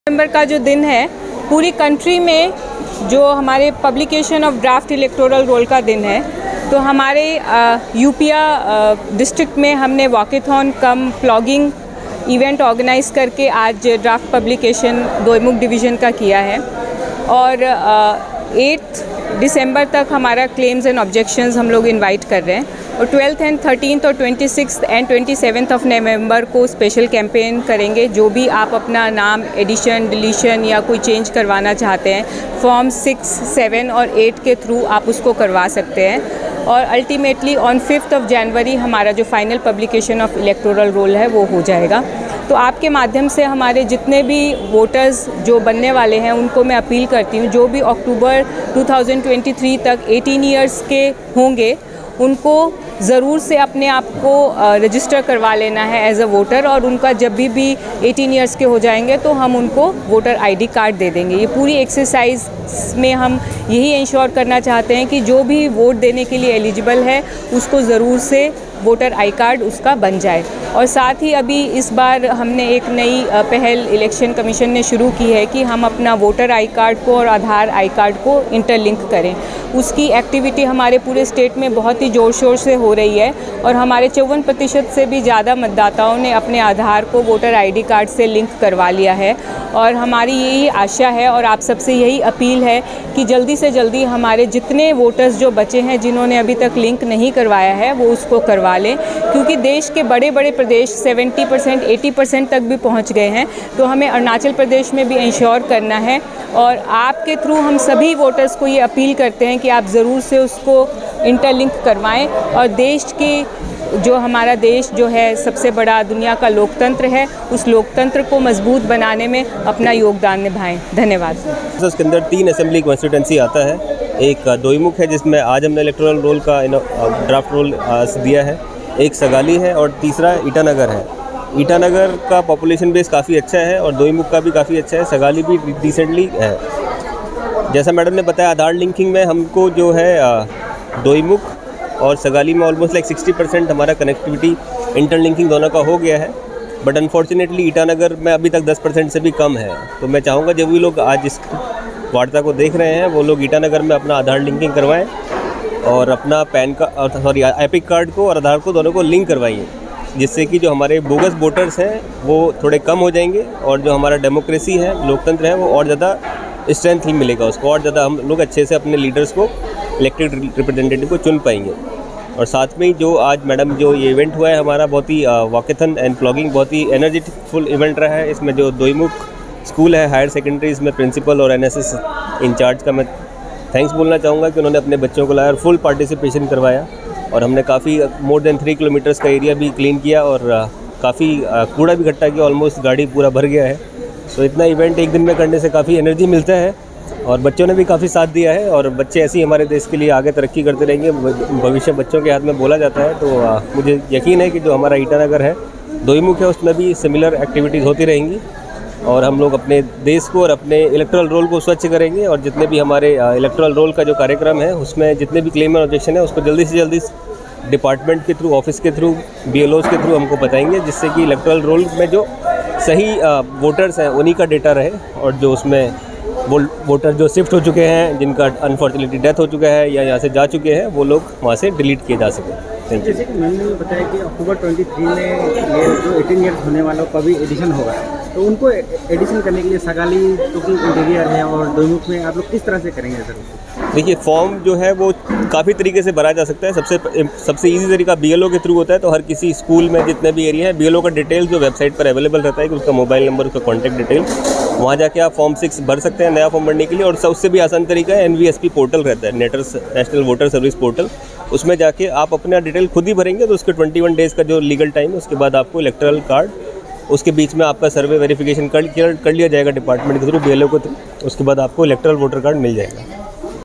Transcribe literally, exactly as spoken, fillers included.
दिसंबर का जो दिन है पूरी कंट्री में जो हमारे publication of draft electoral roll का दिन है, तो हमारे यूपिया डिस्ट्रिक्ट में हमने walkathon cum plogging event organise करके आज ड्राफ्ट पब्लिकेशन दोईमुख डिवीज़न का किया है और एट्थ दिसंबर तक हमारा क्लेम्स एंड ऑब्जेक्शंस हम लोग इनवाइट कर रहे हैं और ट्वेल्थ एंड थर्टीन्थ और twenty sixth and twenty seventh of November को स्पेशल कैंपेन करेंगे। जो भी आप अपना नाम एडिशन डिलीशन या कोई चेंज करवाना चाहते हैं फॉर्म सिक्स सेवन और एट के थ्रू आप उसको करवा सकते हैं और ultimately on fifth of January हमारा जो final publication of electoral roll है वो हो जाएगा। तो आपके माध्यम से हमारे जितने भी वोटर्स जो बनने वाले हैं उनको मैं अपील करती हूँ, जो भी October two thousand twenty three तक एटीन इयर्स के होंगे उनको ज़रूर से अपने आप को रजिस्टर करवा लेना है एज अ वोटर और उनका जब भी भी एटीन इयर्स के हो जाएंगे तो हम उनको वोटर आईडी कार्ड दे देंगे। ये पूरी एक्सरसाइज में हम यही इंश्योर करना चाहते हैं कि जो भी वोट देने के लिए एलिजिबल है उसको ज़रूर से वोटर आई कार्ड उसका बन जाए। और साथ ही अभी इस बार हमने एक नई पहल इलेक्शन कमीशन ने शुरू की है कि हम अपना वोटर आई कार्ड को और आधार आई कार्ड को इंटरलिंक करें। उसकी एक्टिविटी हमारे पूरे स्टेट में बहुत ही ज़ोर शोर से हो रही है और हमारे चौवन प्रतिशत से भी ज़्यादा मतदाताओं ने अपने आधार को वोटर आईडी कार्ड से लिंक करवा लिया है और हमारी यही आशा है और आप सबसे यही अपील है कि जल्दी से जल्दी हमारे जितने वोटर्स जो बचे हैं जिन्होंने अभी तक लिंक नहीं करवाया है वो उसको करवा लें, क्योंकि देश के बड़े बड़े प्रदेश सेवेंटी परसेंट एटी परसेंट तक भी पहुंच गए हैं। तो हमें अरुणाचल प्रदेश में भी इंश्योर करना है और आपके थ्रू हम सभी वोटर्स को ये अपील करते हैं कि आप ज़रूर से उसको इंटरलिंक करवाएं और देश की जो हमारा देश जो है सबसे बड़ा दुनिया का लोकतंत्र है उस लोकतंत्र को मजबूत बनाने में अपना योगदान निभाएं। धन्यवाद। इसके अंदर तीन असेंबली कॉन्स्टिट्यूंसी आता है, एक दोईमुख है जिसमें आज हमने इलेक्टोरल रोल का ड्राफ्ट रोल दिया है, एक सगाली है और तीसरा ईटानगर है। ईटानगर का पॉपुलेशन बेस काफ़ी अच्छा है और दोईमुख का भी काफ़ी अच्छा है, सगाली भी रिसेंटली है। जैसा मैडम ने बताया आधार लिंकिंग में हमको जो है दोईमुख और सगाली में ऑलमोस्ट लाइक सिक्सटी परसेंट हमारा कनेक्टिविटी इंटरलिंकिंग दोनों का हो गया है, बट अनफॉर्चुनेटली ईटानगर में अभी तक दस परसेंट से भी कम है। तो मैं चाहूँगा जब भी लोग आज इस वार्ता को देख रहे हैं वो लोग ईटानगर में अपना आधार लिंकिंग करवाएं और अपना PAN card sorry EPIC card को और आधार को दोनों को लिंक करवाइए, जिससे कि जो हमारे बोगस वोटर्स हैं वो थोड़े कम हो जाएंगे और जो हमारा डेमोक्रेसी है लोकतंत्र है वो और ज़्यादा स्ट्रेंथ ही मिलेगा उसको, और ज़्यादा हम लोग अच्छे से अपने लीडर्स को इलेक्टेड रिप्रेजेंटेटिव को चुन पाएंगे। और साथ में ही जो आज मैडम जो ये इवेंट हुआ है हमारा बहुत ही वॉकेथन एंड प्लॉगिंग बहुत ही एनर्जेटिकफुल इवेंट रहा है। इसमें जो दोईमुख स्कूल है हायर सेकेंडरी, इसमें प्रिंसिपल और एनएसएस इंचार्ज का मैं थैंक्स बोलना चाहूँगा कि उन्होंने अपने बच्चों को लाया और फुल पार्टिसिपेशन करवाया और हमने काफ़ी मोर देन थ्री किलोमीटर्स का एरिया भी क्लीन किया और काफ़ी कूड़ा भी इकट्ठा किया, ऑलमोस्ट गाड़ी पूरा भर गया है। सो इतना इवेंट एक दिन में करने से काफ़ी एनर्जी मिलता है और बच्चों ने भी काफ़ी साथ दिया है और बच्चे ऐसे ही हमारे देश के लिए आगे तरक्की करते रहेंगे। भविष्य बच्चों के हाथ में बोला जाता है, तो आ, मुझे यकीन है कि जो हमारा ईटानगर है दोईमुख है उसमें भी सिमिलर एक्टिविटीज़ होती रहेंगी और हम लोग अपने देश को और अपने इलेक्टोरल रोल को स्वच्छ करेंगे और जितने भी हमारे इलेक्टोरल रोल का जो कार्यक्रम है उसमें जितने भी क्लेम और ऑब्जेक्शन है उसको जल्दी से जल्दी डिपार्टमेंट के थ्रू ऑफिस के थ्रू बीएलओज के थ्रू हमको बताएंगे, जिससे कि इलेक्टोरल रोल में जो सही वोटर्स हैं उन्हीं का डेटा रहे और जो उसमें वो वोटर जो शिफ्ट हो चुके हैं जिनका अनफॉर्चुनेटली डेथ हो चुका है या यहाँ से जा चुके हैं वो लोग वहाँ से डिलीट किए जा सकें। जैसे कि मैम ने बताया कि अक्टूबर ट्वेंटी थ्री में ये जो एटीन ईयर्स होने वालों का भी एडिशन होगा, तो उनको एडिशन करने के लिए सगाली तो की इंटीरियर है और दोईमुख में आप लोग किस तरह से करेंगे सर? देखिए फॉर्म जो है वो काफ़ी तरीके से भरा जा सकता है। सबसे सबसे इजी तरीका बीएलओ के थ्रू होता है, तो हर किसी स्कूल में जितने भी एरिया है बीएलओ का डिटेल जो वेबसाइट पर अवेलेबल रहता है कि उसका मोबाइल नंबर उसका कॉन्टैक्ट डिटेल, वहाँ जाके आप फॉर्म सिक्स भर सकते हैं नया फॉर्म भरने के लिए। और सबसे भी आसान तरीका है एनवीएसपी पोर्टल रहता है, नेटर्स नेशनल वोटर सर्विस पोर्टल, उसमें जाके आप अपना डिटेल खुद ही भरेंगे तो उसके ट्वेंटी वन डेज़ का जो लीगल टाइम है उसके बाद आपको इलेक्टोरल कार्ड, उसके बीच में आपका सर्वे वेरिफिकेशन कर कर लिया जाएगा डिपार्टमेंट के थ्रू बीएलओ के थ्रू, उसके बाद आपको इलेक्टोरल वोटर कार्ड मिल जाएगा।